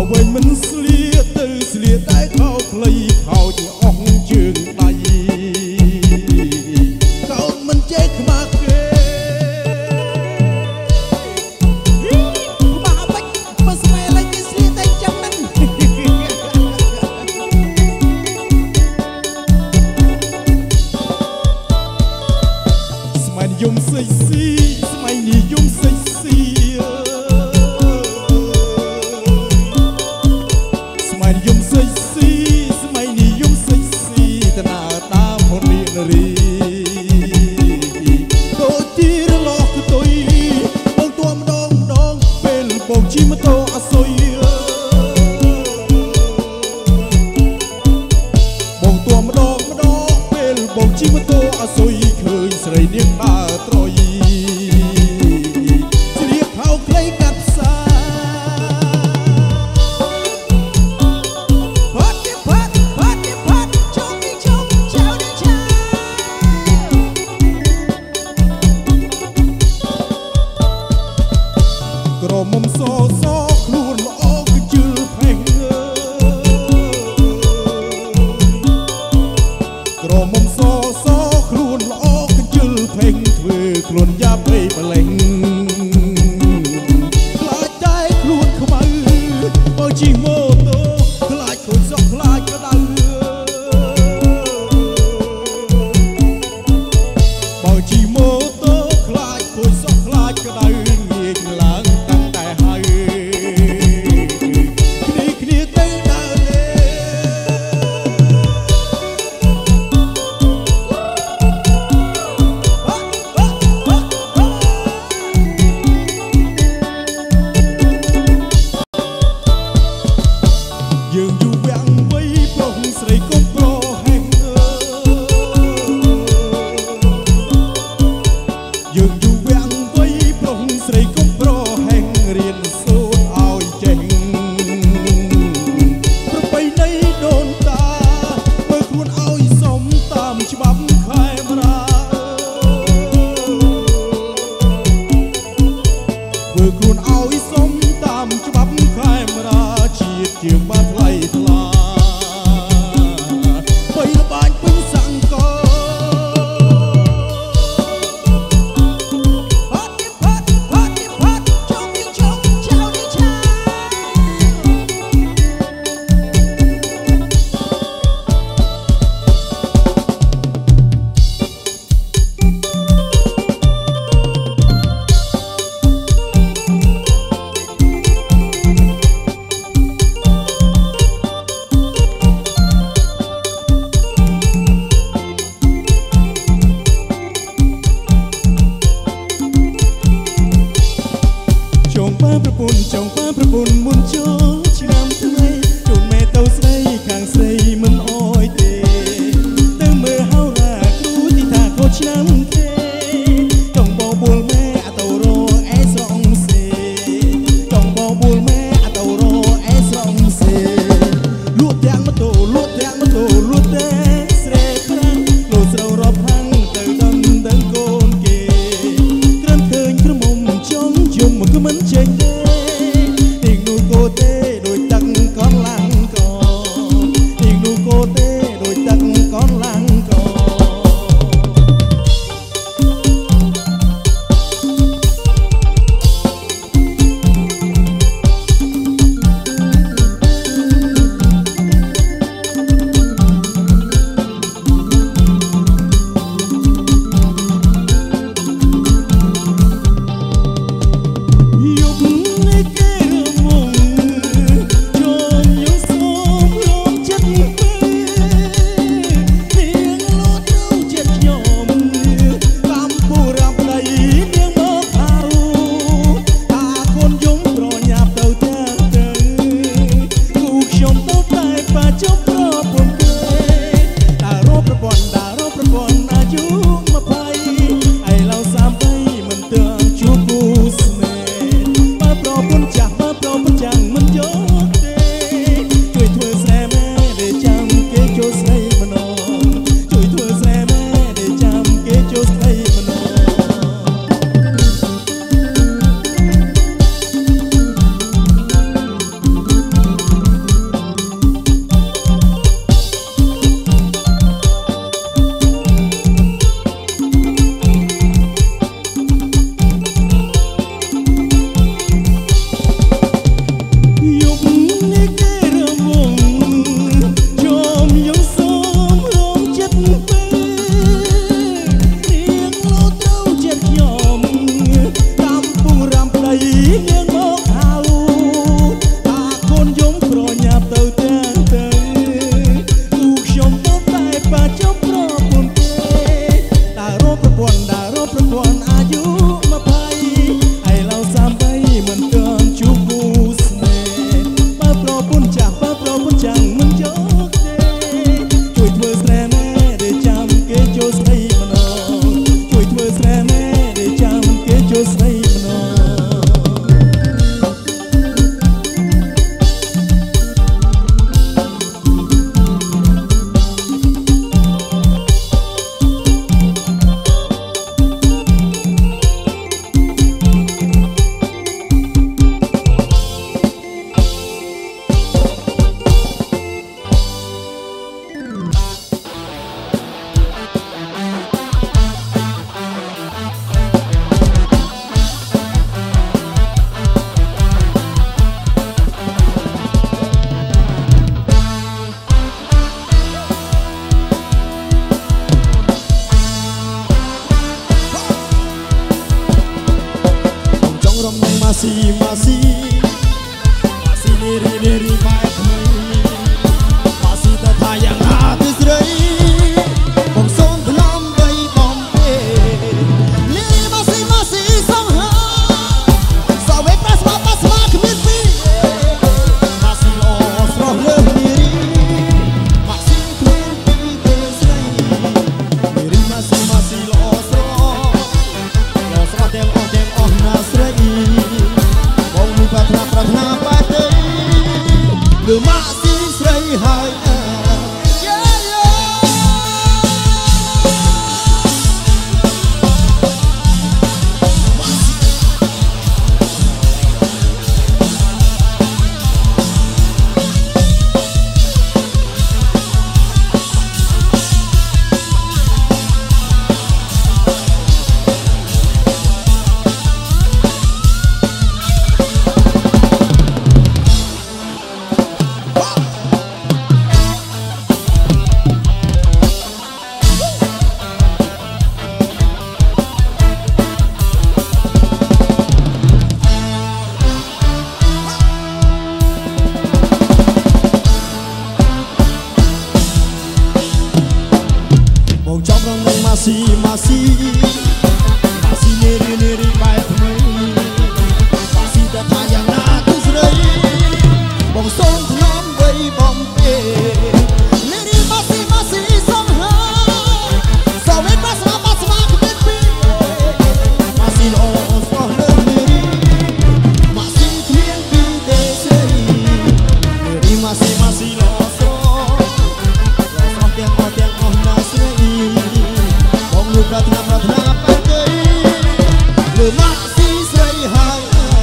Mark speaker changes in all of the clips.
Speaker 1: វិញមិនស្លៀកទៅស្លៀកតែខោខ្លីខោជាអស់ជើងដៃកូនមិនចេះខ្មាស់គេមកបាច់បើស្មែឡើងគេស្លៀកតែចឹងហ្នឹងស្មែនិយមសិចស៊ីស្មែនិយមសិចស៊ីយំសិចស៊ីស្មៃនិយមសិចស៊ីតើតាមហននារីដូចទីរលោះក្ទុយបងទួម្ដងម្ដងពេលបងជិះម៉ូតូអសុយបងទួម្ដងម្ដងពេលបងជិះម៉ូតូអសុយឃើញស្រីនាងដើរត្រយស្លៀកខោខ្លីកាត់ផ្សាក្រមុំសសខ្លួនល្អគឺជិលផេងក្រមុំសសខ្លួនល្អគឺជិលផេងធ្វើខ្លួនយ៉ាប់ពេកប្រឡែងខ្លាចតែខ្លួនខ្មៅបើជិះម៉ូតូខ្លាចខ្លួនសក់ខ្លាចក្តៅបើជិះម៉ូតូខ្លាចខ្លួនសក់ខ្លាចក្តៅងាយឡើងយើងយូរវាំងវ័យប្រុសស្រីកុំប្រហែងយើងយូរវាំងវ័យប្រុសស្រីកុំប្រហែងរៀនសូត្រឲ្យចេះប្រពៃណីដូនតាមើលខ្លួនឲ្យសមតាមច្បាប់ខេមរាធ្វើខ្លួនឲ្យសមតាមច្បាប់ខេមរាជាតិជាងបានថ្លៃថ្លាបីរបាញ់ពេញសង្គមរីបែបថ្មីម៉ាស៊ីទៅថាយ៉ាងណាទៅស្រីបងសូមថ្នមបីបំពេនេះម៉ាស៊ីសងហាសវេប្រាស្មាគ្មានពីម៉ាស៊ីល្អស្រស់លើនារីម៉ាស៊ីគ្មានពីទេស្រីនារីម៉ាស៊ីល្អស្រស់ទាំងអស់ណាស្រីបងមានប្រាថ្នាបែបទេឬម៉ាស៊ីស្រីហើយម៉ាស៊ីនារីបែបថ្មីម៉ាស៊ីទៅថាយ៉ាងណាទៅស្រីបងសូមថ្នមបីបំពេនារីម៉ាស៊ីសំហាសវេប្រាស្មាគ្មានពីម៉ាស៊ីល្អស្រស់លើនារីម៉ាស៊ីគ្មានពីទេស្រីនារីម៉ាស៊ីល្អស្រស់ទាំងអស់ណាស្រីប្រាថ្នាបែបទេឬម៉ាស៊ីស្រីហើយ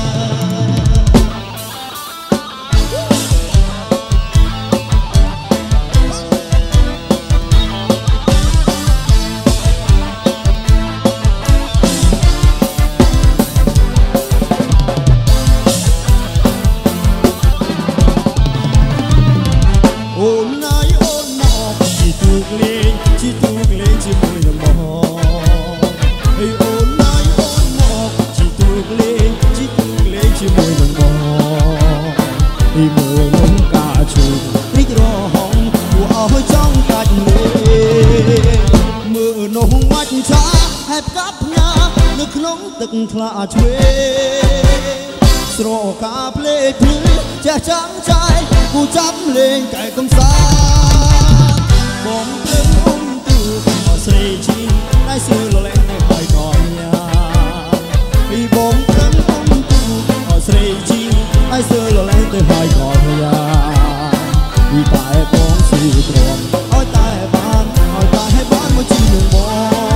Speaker 1: អូនណាយអូនមកជីទូកលេងជាមួយនឹងបងអីអូនណាយអូនមកជីទូកលេងជាមួយនឹងបងអីមើលនំកាជូរីករហងគួរឲ្យចង់កាច់លេមើលនំមាច់ឆាហេបកាប់ផ្ញើនៅក្នុងទឹកថ្លាឆ្វេស្រកាភ្លេចភ្លឺចេះចាំចាយគូចាប់លេងកែកំសាបងព្រឹងអ៊ំទូស្រីជីដៃសើលលែងនៅហើយកោញ៉ាពីបងព្រឹងអ៊ំទូស្រីជីដៃសើលលែងទៅហើយកោញ៉ាពីតែបងស៊ីទ្រាំឲ្យតែបានមកជីនឹងបង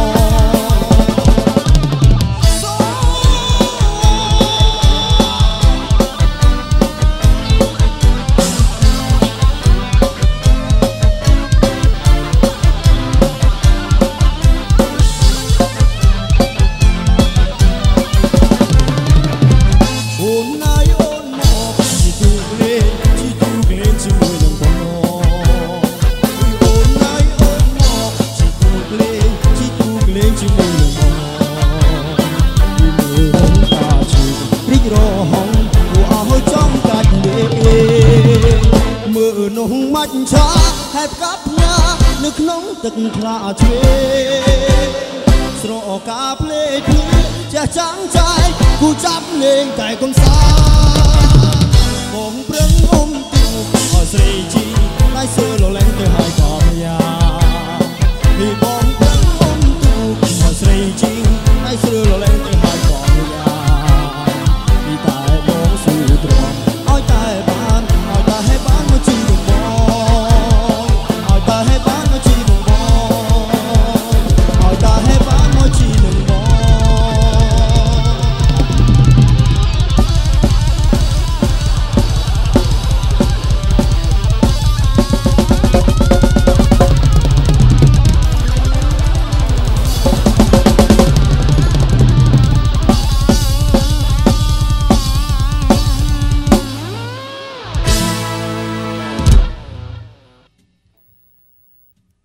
Speaker 1: មាច់ឆាហេបកាប់ណានៅក្នុងទឹកថ្លាឆ្វេស្រកាភ្លេចភ្លឺចេះចាំចាយគូចាប់លេងកែកំសាបងព្រឹងអ៊ំទូស្រីជីដៃសើ